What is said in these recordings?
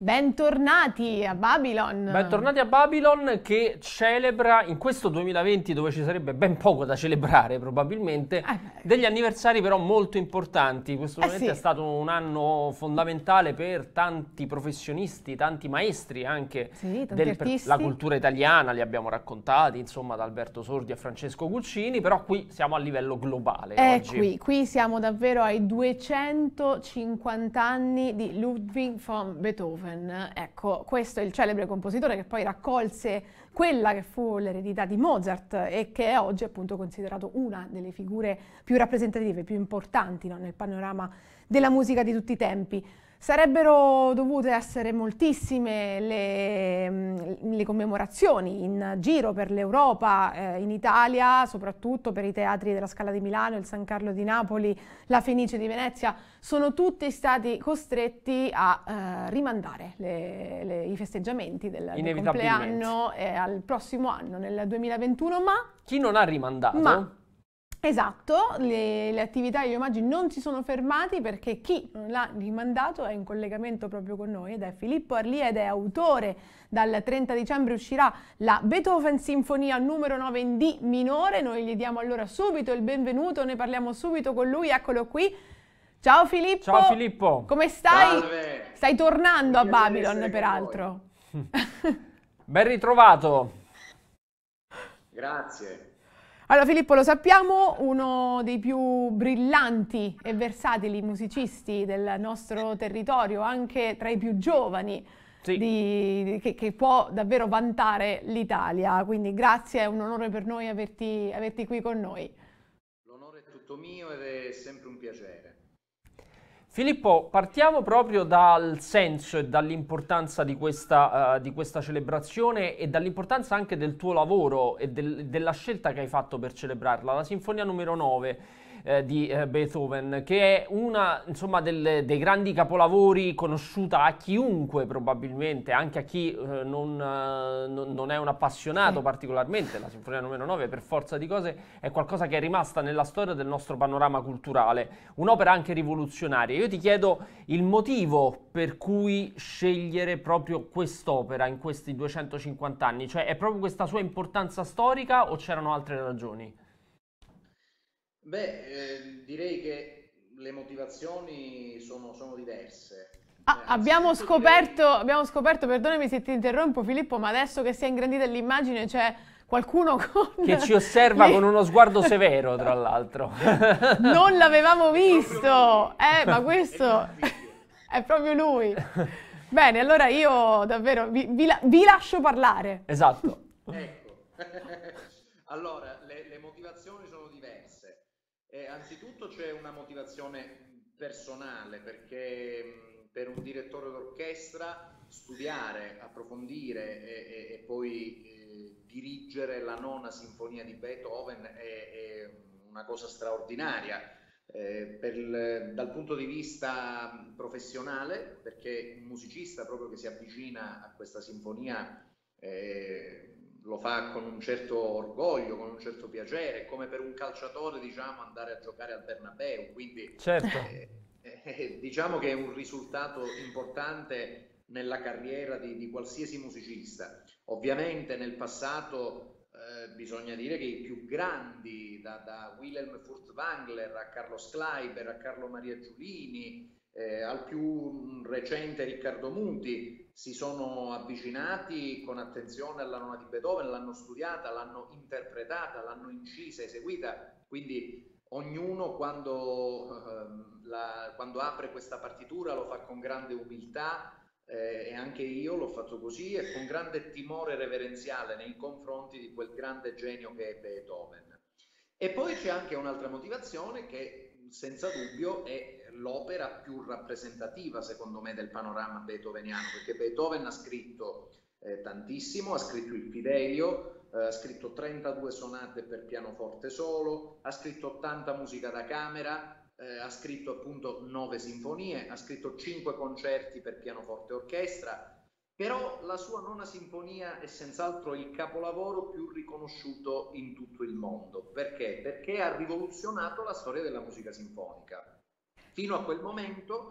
Bentornati a Babylon. Bentornati a Babylon, che celebra in questo 2020, dove ci sarebbe ben poco da celebrare probabilmente, degli anniversari però molto importanti. Questo veramente è stato un anno fondamentale per tanti professionisti, tanti maestri anche della cultura italiana, li abbiamo raccontati, insomma, da Alberto Sordi a Francesco Guccini, però qui siamo a livello globale oggi. Qui siamo davvero ai 250 anni di Ludwig von Beethoven. Ecco, questo è il celebre compositore che poi raccolse quella che fu l'eredità di Mozart e che è oggi appunto considerato una delle figure più rappresentative, più importanti, no, nel panorama della musica di tutti i tempi. Sarebbero dovute essere moltissime le commemorazioni in giro per l'Europa, in Italia, soprattutto per i teatri della Scala di Milano, il San Carlo di Napoli, la Fenice di Venezia, sono tutti stati costretti a rimandare i festeggiamenti del compleanno al prossimo anno, nel 2021, ma... Chi non ha rimandato? Esatto, le attività e gli omaggi non si sono fermati perché chi non l'ha rimandato è in collegamento proprio con noi ed è Filippo Arlia ed è autore. Dal 30 dicembre uscirà la Beethoven Sinfonia numero 9 in D minore, noi gli diamo allora subito il benvenuto, ne parliamo subito con lui, eccolo qui. Ciao Filippo! Ciao Filippo! Come stai? Salve. Stai tornando a Babylon peraltro. Ben ritrovato! Grazie. Allora Filippo, lo sappiamo, uno dei più brillanti e versatili musicisti del nostro territorio, anche tra i più giovani, che può davvero vantare l'Italia, quindi grazie, è un onore per noi averti qui con noi. L'onore è tutto mio ed è sempre un piacere. Filippo, partiamo proprio dal senso e dall'importanza di questa celebrazione e dall'importanza anche del tuo lavoro e della scelta che hai fatto per celebrarla, la Sinfonia numero 9 di Beethoven, che è una, insomma, dei grandi capolavori, conosciuta a chiunque probabilmente, anche a chi non è un appassionato particolarmente. La Sinfonia numero 9, per forza di cose, è qualcosa che è rimasta nella storia del nostro panorama culturale, un'opera anche rivoluzionaria. Io ti chiedo il motivo per cui scegliere proprio quest'opera in questi 250 anni, cioè è proprio questa sua importanza storica o c'erano altre ragioni? Direi che le motivazioni sono diverse. Abbiamo scoperto, perdonami se ti interrompo Filippo, ma adesso che si è ingrandita l'immagine c'è qualcuno che ci osserva con uno sguardo severo, tra l'altro. Non l'avevamo visto, ma questo è proprio lui. Bene, allora io davvero vi lascio parlare. Esatto. Ecco. Allora, le motivazioni sono diverse. Anzitutto c'è una motivazione personale, perché per un direttore d'orchestra studiare, approfondire e poi dirigere la nona sinfonia di Beethoven è una cosa straordinaria. Dal punto di vista professionale, perché un musicista proprio che si avvicina a questa sinfonia lo fa con un certo orgoglio, con un certo piacere, come per un calciatore, diciamo, andare a giocare al Bernabeu, quindi certo. Diciamo che è un risultato importante nella carriera di qualsiasi musicista. Ovviamente nel passato bisogna dire che i più grandi, da Wilhelm Furtwängler a Carlos Kleiber, a Carlo Maria Giulini, al più recente Riccardo Muti, si sono avvicinati con attenzione alla nona di Beethoven, l'hanno studiata, l'hanno interpretata, l'hanno incisa, eseguita, quindi ognuno quando apre questa partitura lo fa con grande umiltà, e anche io l'ho fatto così, e con grande timore reverenziale nei confronti di quel grande genio che è Beethoven. E poi c'è anche un'altra motivazione che senza dubbio è l'opera più rappresentativa, secondo me, del panorama beethoveniano, perché Beethoven ha scritto tantissimo, ha scritto il Fidelio, ha scritto 32 sonate per pianoforte solo, ha scritto 80 musica da camera, ha scritto appunto 9 sinfonie, ha scritto 5 concerti per pianoforte e orchestra, però la sua nona sinfonia è senz'altro il capolavoro più riconosciuto in tutto il mondo. Perché? Perché ha rivoluzionato la storia della musica sinfonica. Fino a quel momento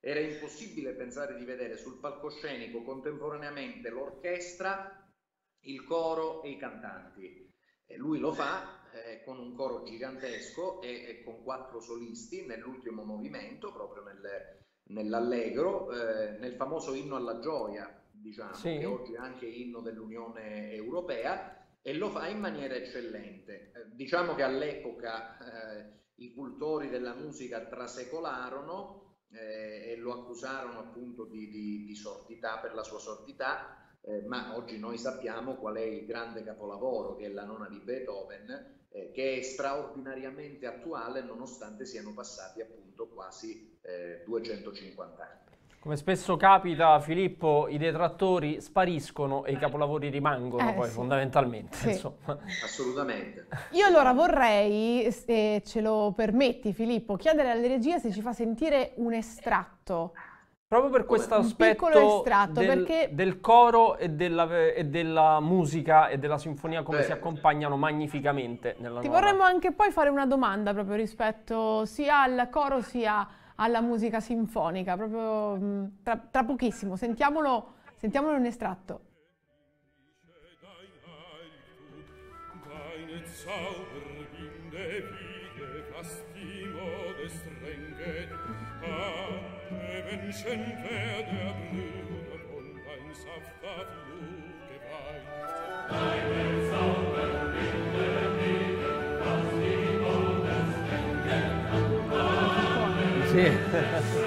era impossibile pensare di vedere sul palcoscenico contemporaneamente l'orchestra, il coro e i cantanti. E lui lo fa con un coro gigantesco e con 4 solisti nell'ultimo movimento, proprio nell'allegro, nel famoso inno alla gioia, diciamo, Sì. che oggi è anche inno dell'Unione Europea, e lo fa in maniera eccellente. Diciamo che all'epoca i cultori della musica trasecolarono e lo accusarono appunto di sordità, per la sua sordità, ma oggi noi sappiamo qual è il grande capolavoro, che è la Nona di Beethoven, che è straordinariamente attuale nonostante siano passati appunto quasi 250 anni. Come spesso capita, Filippo, i detrattori spariscono e i capolavori rimangono poi sì. fondamentalmente. Sì. Insomma. Assolutamente. Io allora vorrei, se ce lo permetti Filippo, chiedere alla regia se ci fa sentire un estratto. Proprio per questo Un piccolo aspetto estratto, perché del coro e della musica e della sinfonia, come si Certo. accompagnano magnificamente nella ti nuova. vorremmo anche poi fare una domanda proprio rispetto sia al coro sia alla musica sinfonica, proprio tra pochissimo. Sentiamolo in estratto. Deine Zauberwinde wiege fast die Mode strenge alle Menschen wer der Brüder von ein safter Flug geweiht. Deine Zauberwinde wiege fast die Mode strenge Sì.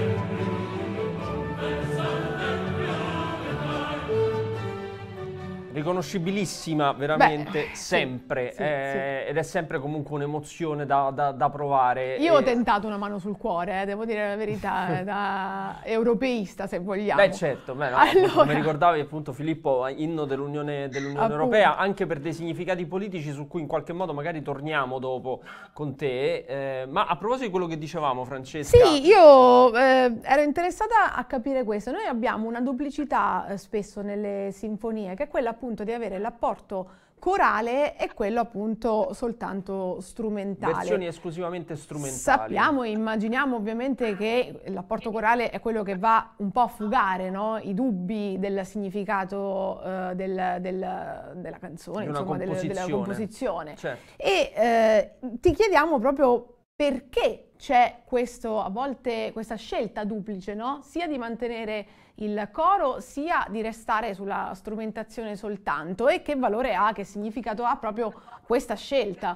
Riconoscibilissima veramente sempre, sì, sì. ed è sempre comunque un'emozione da provare. Io ho tentato una mano sul cuore, devo dire la verità, da europeista se vogliamo. Beh certo, no, Allora, come ricordavi appunto Filippo, inno dell'Unione appunto. Europea, anche per dei significati politici su cui in qualche modo magari torniamo dopo con te, ma a proposito di quello che dicevamo, Francesca. Sì, io ero interessata a capire questo. Noi abbiamo una duplicità spesso nelle sinfonie, che è quella appunto di avere l'apporto corale e quello appunto soltanto strumentale. Versioni esclusivamente strumentali. Sappiamo e immaginiamo ovviamente che l'apporto corale è quello che va un po' a fugare, no? I dubbi del significato della canzone, Di una insomma, della composizione. composizione. Certo. E ti chiediamo proprio perché c'è a volte questa scelta duplice, no? Sia di mantenere il coro sia di restare sulla strumentazione soltanto, e che valore ha, che significato ha proprio questa scelta?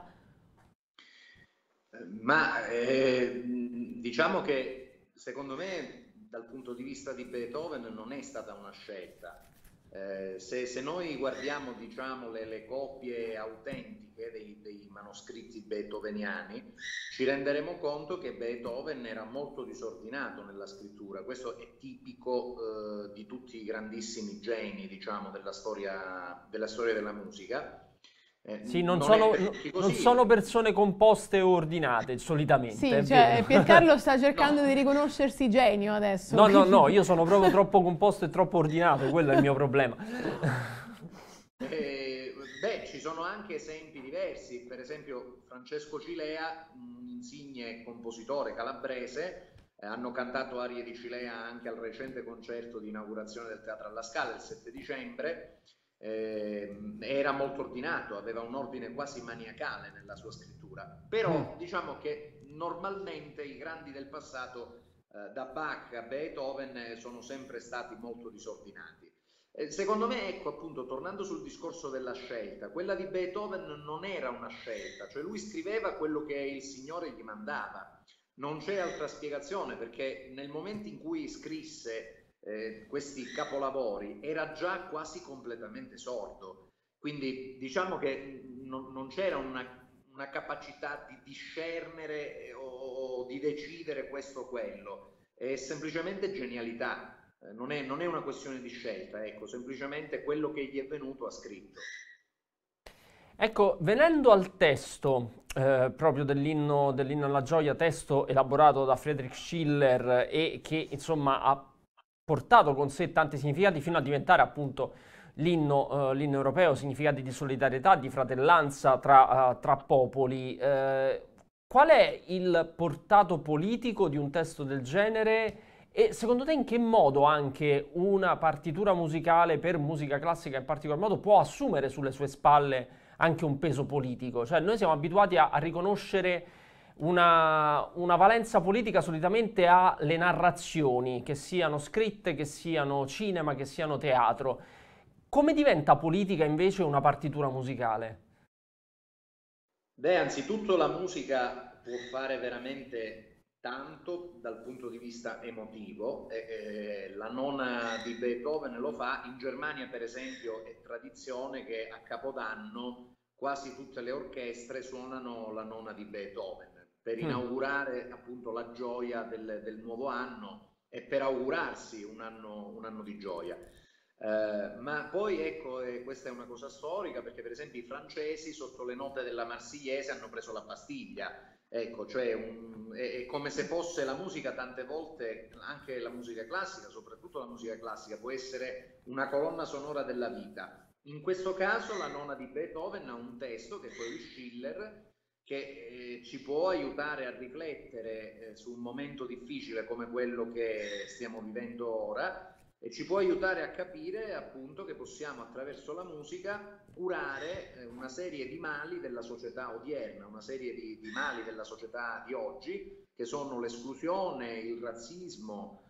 Ma diciamo che secondo me dal punto di vista di Beethoven non è stata una scelta. Se noi guardiamo, diciamo, le copie autentiche dei manoscritti beethoveniani, ci renderemo conto che Beethoven era molto disordinato nella scrittura. Questo è tipico di tutti i grandissimi geni, diciamo, della storia della musica. Sì, non sono persone composte o ordinate solitamente. Sì, è cioè vero. Piercarlo sta cercando di riconoscersi genio adesso. No, io sono proprio troppo composto e troppo ordinato, quello è il mio problema. Beh, ci sono anche esempi diversi, per esempio Francesco Cilea, un insigne compositore calabrese, hanno cantato arie di Cilea anche al recente concerto di inaugurazione del Teatro alla Scala il 7 dicembre. Era molto ordinato, aveva un ordine quasi maniacale nella sua scrittura, però diciamo che normalmente i grandi del passato, da Bach a Beethoven, sono sempre stati molto disordinati. Secondo me, ecco, appunto, tornando sul discorso della scelta, quella di Beethoven non era una scelta, cioè lui scriveva quello che il Signore gli mandava, non c'è altra spiegazione, perché nel momento in cui scrisse questi capolavori era già quasi completamente sordo, quindi diciamo che non c'era una capacità di discernere o di decidere questo o quello, è semplicemente genialità, non è una questione di scelta, ecco, semplicemente quello che gli è venuto ha scritto. Ecco, venendo al testo proprio dell'inno alla gioia, testo elaborato da Friedrich Schiller e che insomma ha portato con sé tanti significati fino a diventare appunto l'inno europeo, significati di solidarietà, di fratellanza tra popoli. Qual è il portato politico di un testo del genere E secondo te in che modo anche una partitura musicale per musica classica in particolar modo può assumere sulle sue spalle anche un peso politico? Cioè noi siamo abituati a riconoscere una valenza politica solitamente alle narrazioni, che siano scritte, che siano cinema, che siano teatro. Come diventa politica invece una partitura musicale? Beh, anzitutto la musica può fare veramente tanto dal punto di vista emotivo. La nona di Beethoven lo fa. In Germania, per esempio, è tradizione che a Capodanno quasi tutte le orchestre suonano la nona di Beethoven per inaugurare appunto la gioia del nuovo anno e per augurarsi un anno di gioia. Ma poi ecco, questa è una cosa storica, perché per esempio i francesi sotto le note della Marsigliese hanno preso la Bastiglia. Ecco, cioè è come se fosse la musica, tante volte anche la musica classica, soprattutto la musica classica, può essere una colonna sonora della vita. In questo caso la nona di Beethoven ha un testo, che è quello di Schiller, che ci può aiutare a riflettere su un momento difficile come quello che stiamo vivendo ora, e ci può aiutare a capire appunto che possiamo attraverso la musica curare una serie di mali della società odierna, una serie di mali della società di oggi, che sono l'esclusione, il razzismo,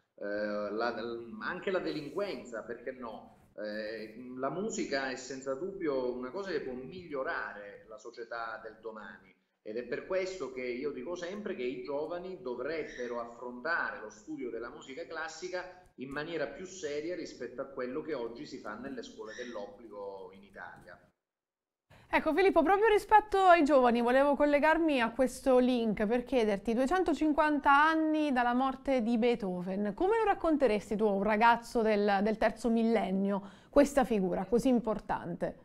anche la delinquenza, perché no? La musica è senza dubbio una cosa che può migliorare la società del domani. Ed è per questo che io dico sempre che i giovani dovrebbero affrontare lo studio della musica classica in maniera più seria rispetto a quello che oggi si fa nelle scuole dell'obbligo in Italia. Ecco Filippo, proprio rispetto ai giovani volevo collegarmi a questo link per chiederti: 250 anni dalla morte di Beethoven, come lo racconteresti tu a un ragazzo del terzo millennio, questa figura così importante?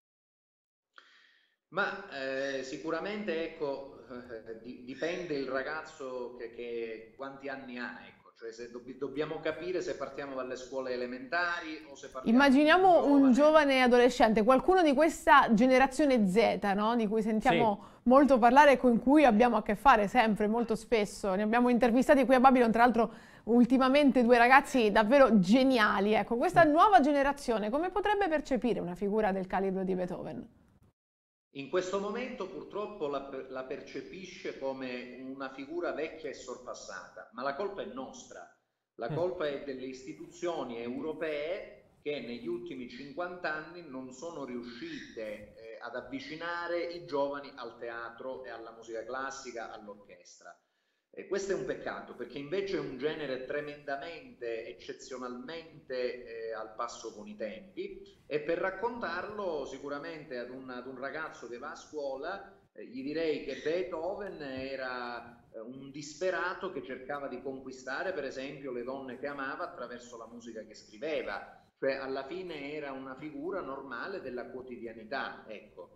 Ma sicuramente ecco, dipende il ragazzo che quanti anni ha, ecco. Cioè se dobbiamo capire se partiamo dalle scuole elementari o se partiamo... Immaginiamo un giovane adolescente, qualcuno di questa generazione Z, no? Di cui sentiamo molto parlare e con cui abbiamo a che fare sempre, molto spesso. Ne abbiamo intervistati qui a Babylon, tra l'altro ultimamente due ragazzi davvero geniali. Ecco, questa nuova generazione come potrebbe percepire una figura del calibro di Beethoven? In questo momento purtroppo la percepisce come una figura vecchia e sorpassata, ma la colpa è nostra, la colpa è delle istituzioni europee che negli ultimi 50 anni non sono riuscite ad avvicinare i giovani al teatro e alla musica classica, all'orchestra. Questo è un peccato, perché invece è un genere tremendamente, eccezionalmente al passo con i tempi, e per raccontarlo sicuramente ad un ragazzo che va a scuola gli direi che Beethoven era un disperato che cercava di conquistare per esempio le donne che amava attraverso la musica che scriveva, cioè alla fine era una figura normale della quotidianità, ecco.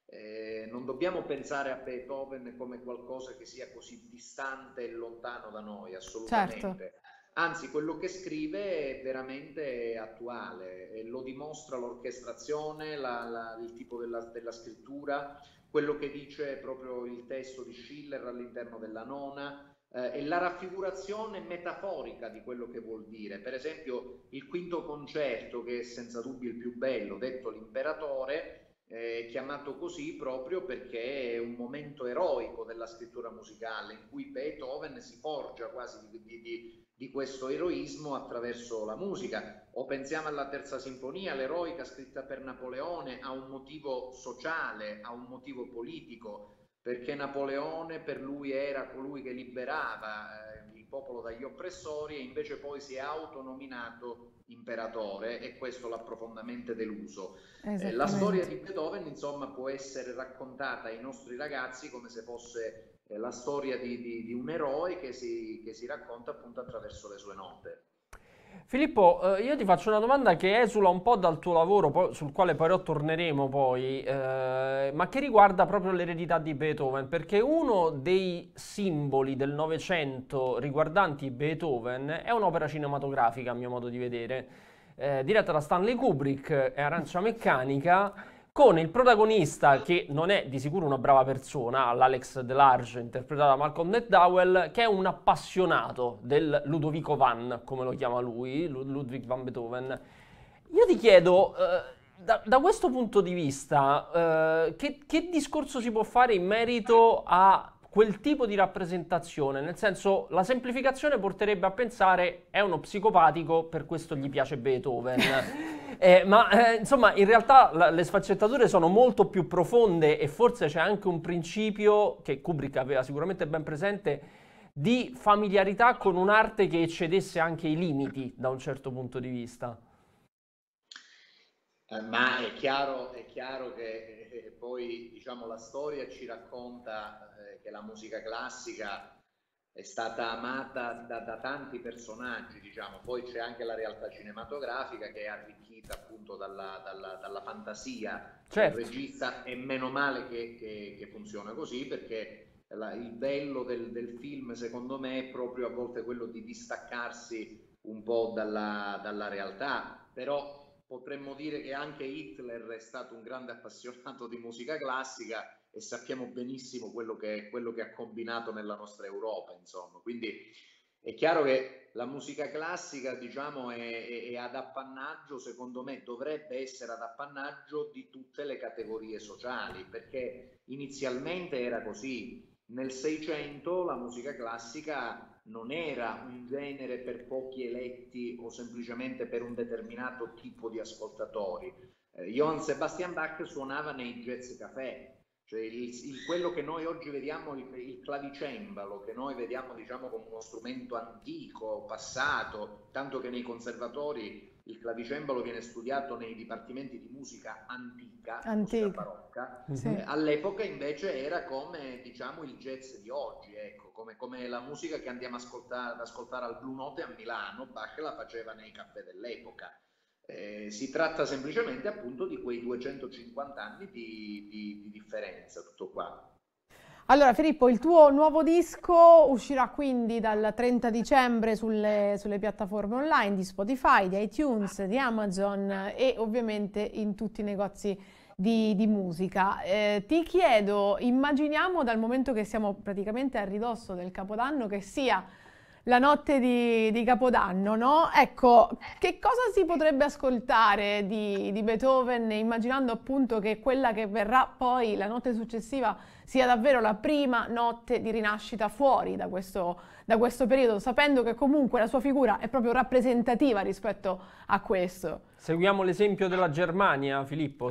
Non dobbiamo pensare a Beethoven come qualcosa che sia così distante e lontano da noi, assolutamente. Certo. Anzi, quello che scrive è veramente attuale e lo dimostra l'orchestrazione, il tipo della scrittura, quello che dice proprio il testo di Schiller all'interno della nona, e la raffigurazione metaforica di quello che vuol dire. Per esempio il quinto concerto, che è senza dubbio il più bello, detto l'Imperatore, è chiamato così proprio perché è un momento eroico della scrittura musicale in cui Beethoven si forgia quasi di questo eroismo attraverso la musica. O pensiamo alla terza sinfonia, l'eroica scritta per Napoleone, ha un motivo sociale, ha un motivo politico, perché Napoleone per lui era colui che liberava il popolo dagli oppressori, e invece poi si è autonominato imperatore, e questo l'ha profondamente deluso. La storia di Beethoven insomma può essere raccontata ai nostri ragazzi come se fosse la storia di un eroe che si racconta appunto attraverso le sue note. Filippo, io ti faccio una domanda che esula un po' dal tuo lavoro, sul quale però torneremo poi, ma che riguarda proprio l'eredità di Beethoven, perché uno dei simboli del Novecento riguardanti Beethoven è un'opera cinematografica, a mio modo di vedere, diretta da Stanley Kubrick, è Arancia Meccanica, con il protagonista, che non è di sicuro una brava persona, l'Alex Delarge, interpretato da Malcolm McDowell, che è un appassionato del Ludovico van, come lo chiama lui, Ludwig van Beethoven. Io ti chiedo, da questo punto di vista, che discorso si può fare in merito a quel tipo di rappresentazione? Nel senso, la semplificazione porterebbe a pensare è uno psicopatico, per questo gli piace Beethoven. Insomma, in realtà le sfaccettature sono molto più profonde e forse c'è anche un principio che Kubrick aveva sicuramente ben presente di familiarità con un'arte che eccedesse anche i limiti da un certo punto di vista. Ma è chiaro che poi, diciamo, la storia ci racconta che la musica classica è stata amata da tanti personaggi, diciamo. Poi c'è anche la realtà cinematografica che è arricchita appunto dalla fantasia del regista, e meno male che funziona così, perché il bello del film, secondo me, è proprio a volte quello di distaccarsi un po' dalla realtà. Però potremmo dire che anche Hitler è stato un grande appassionato di musica classica, e sappiamo benissimo quello che ha combinato nella nostra Europa, insomma. Quindi è chiaro che la musica classica, diciamo, è ad appannaggio, secondo me dovrebbe essere ad appannaggio di tutte le categorie sociali, perché inizialmente era così. Nel Seicento la musica classica non era un genere per pochi eletti o semplicemente per un determinato tipo di ascoltatori. Johann Sebastian Bach suonava nei jazz café, cioè quello che noi oggi vediamo, il clavicembalo, che noi vediamo, diciamo, come uno strumento antico, passato, tanto che nei conservatori il clavicembalo viene studiato nei dipartimenti di musica antica. Musica barocca. Sì. All'epoca invece era come, diciamo, il jazz di oggi, ecco, come la musica che andiamo ad ascoltare al Blue Note a Milano. Bach la faceva nei caffè dell'epoca. Si tratta semplicemente appunto di quei 250 anni di differenza, tutto qua. Allora Filippo, il tuo nuovo disco uscirà quindi dal 30 dicembre sulle piattaforme online di Spotify, di iTunes, di Amazon e ovviamente in tutti i negozi di musica. Ti chiedo, immaginiamo, dal momento che siamo praticamente a ridosso del Capodanno, che sia la notte di Capodanno, no? Ecco, che cosa si potrebbe ascoltare di Beethoven, immaginando appunto che quella che verrà poi, la notte successiva, sia davvero la prima notte di rinascita fuori da questo periodo, sapendo che comunque la sua figura è proprio rappresentativa rispetto a questo. Seguiamo l'esempio della Germania, Filippo.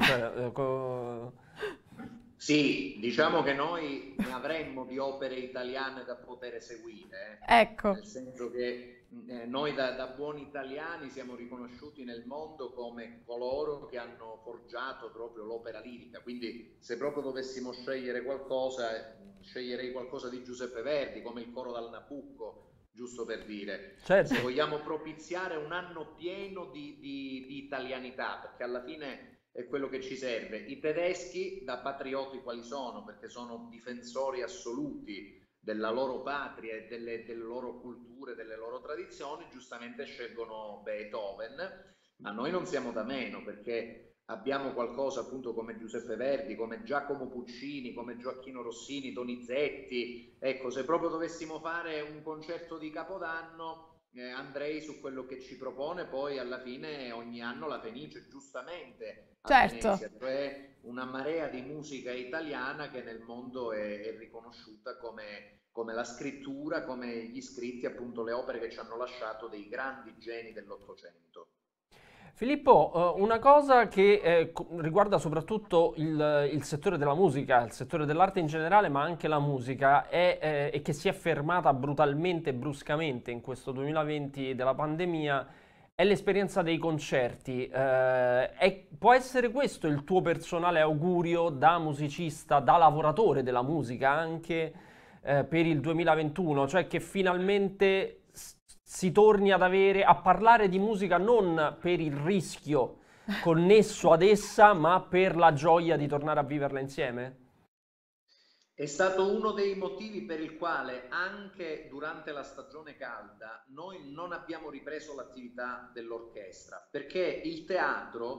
Sì, diciamo che noi ne avremmo di opere italiane da poter seguire, Ecco. Nel senso che noi da buoni italiani siamo riconosciuti nel mondo come coloro che hanno forgiato proprio l'opera lirica, quindi se proprio dovessimo scegliere qualcosa, sceglierei qualcosa di Giuseppe Verdi, come il coro dal Nabucco, giusto per dire. Certo. Se vogliamo propiziare un anno pieno di italianità, perché alla fine è quello che ci serve. I tedeschi, da patrioti quali sono, perché sono difensori assoluti della loro patria e delle loro culture, delle loro tradizioni, giustamente scelgono Beethoven, ma noi non siamo da meno, perché abbiamo qualcosa appunto come Giuseppe Verdi, come Giacomo Puccini, come Gioacchino Rossini, Donizetti. Ecco, se proprio dovessimo fare un concerto di Capodanno, andrei su quello che ci propone poi alla fine ogni anno la Fenice, giustamente, a Certo. Venezia, cioè una marea di musica italiana che nel mondo è riconosciuta come la scrittura, come gli scritti, appunto le opere che ci hanno lasciato dei grandi geni dell'Ottocento. Filippo, una cosa che riguarda soprattutto il settore della musica, il settore dell'arte in generale, ma anche la musica, e che si è fermata brutalmente e bruscamente in questo 2020 della pandemia, è l'esperienza dei concerti. Può essere questo il tuo personale augurio da musicista, da lavoratore della musica anche per il 2021? Cioè che finalmente si torni a parlare di musica non per il rischio connesso ad essa, ma per la gioia di tornare a viverla insieme? È stato uno dei motivi per il quale anche durante la stagione calda noi non abbiamo ripreso l'attività dell'orchestra, perché il teatro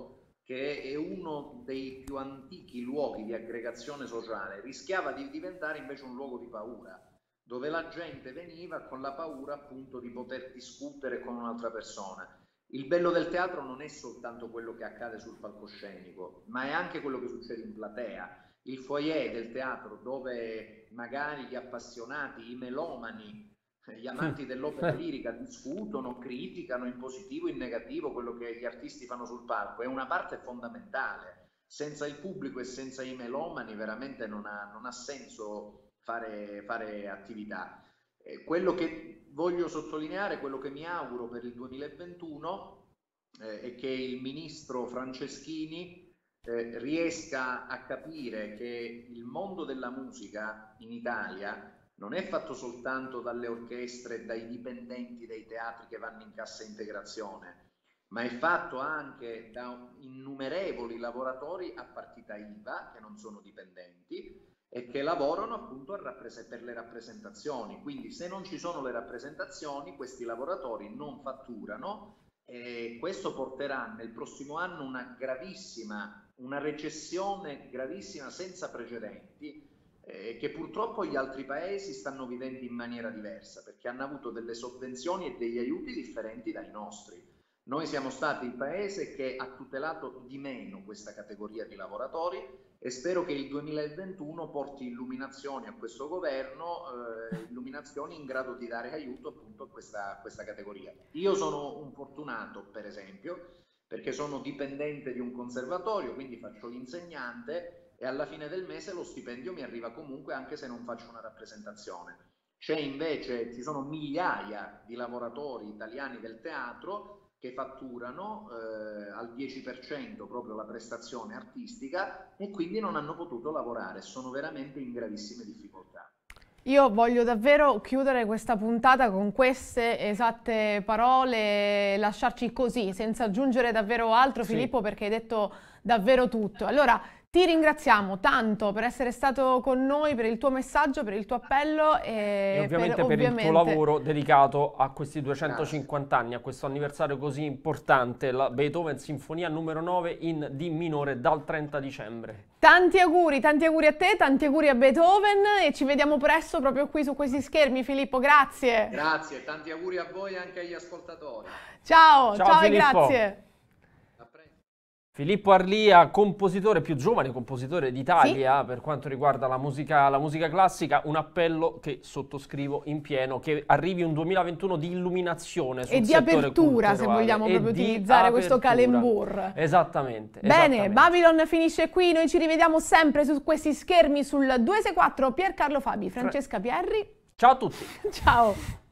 che è uno dei più antichi luoghi di aggregazione sociale, rischiava di diventare invece un luogo di paura, dove la gente veniva con la paura appunto di poter discutere con un'altra persona. Il bello del teatro non è soltanto quello che accade sul palcoscenico, ma è anche quello che succede in platea. Il foyer del teatro, dove magari gli appassionati, i melomani, gli amanti dell'opera lirica discutono, criticano in positivo e in negativo quello che gli artisti fanno sul palco, è una parte fondamentale. Senza il pubblico e senza i melomani veramente non ha senso fare attività. Quello che voglio sottolineare, quello che mi auguro per il 2021 è che il ministro Franceschini riesca a capire che il mondo della musica in Italia non è fatto soltanto dalle orchestre e dai dipendenti dei teatri che vanno in cassa integrazione, ma è fatto anche da innumerevoli lavoratori a partita IVA che non sono dipendenti e che lavorano appunto per le rappresentazioni. Quindi se non ci sono le rappresentazioni, questi lavoratori non fatturano e questo porterà nel prossimo anno una recessione gravissima senza precedenti, che purtroppo gli altri paesi stanno vivendo in maniera diversa, perché hanno avuto delle sovvenzioni e degli aiuti differenti dai nostri. Noi siamo stati il paese che ha tutelato di meno questa categoria di lavoratori e spero che il 2021 porti illuminazioni a questo governo, illuminazioni in grado di dare aiuto appunto a questa categoria. Io sono un fortunato, per esempio, perché sono dipendente di un conservatorio, quindi faccio l'insegnante e alla fine del mese lo stipendio mi arriva comunque anche se non faccio una rappresentazione. Ci sono migliaia di lavoratori italiani del teatro che fatturano al 10% proprio la prestazione artistica e quindi non hanno potuto lavorare, sono veramente in gravissime difficoltà. Io voglio davvero chiudere questa puntata con queste esatte parole, lasciarci così, senza aggiungere davvero altro, sì. Filippo, perché hai detto davvero tutto. Allora, ti ringraziamo tanto per essere stato con noi, per il tuo messaggio, per il tuo appello e ovviamente per il tuo lavoro dedicato a questi 250 anni, a questo anniversario così importante, la Beethoven Sinfonia numero 9 in D minore dal 30 dicembre. Tanti auguri a te, tanti auguri a Beethoven e ci vediamo presto proprio qui su questi schermi, Filippo, grazie. Grazie, tanti auguri a voi e anche agli ascoltatori. Ciao e Filippo. Grazie. Filippo Arlia, compositore, più giovane compositore d'Italia, sì, per quanto riguarda la musica classica, un appello che sottoscrivo in pieno, che arrivi un 2021 di illuminazione sul e di settore apertura, culturale, se vogliamo proprio utilizzare questo calembour. Esattamente. Bene, Babylon finisce qui, noi ci rivediamo sempre su questi schermi sul 264. Piercarlo Fabi, Francesca Pierri. Ciao a tutti. Ciao.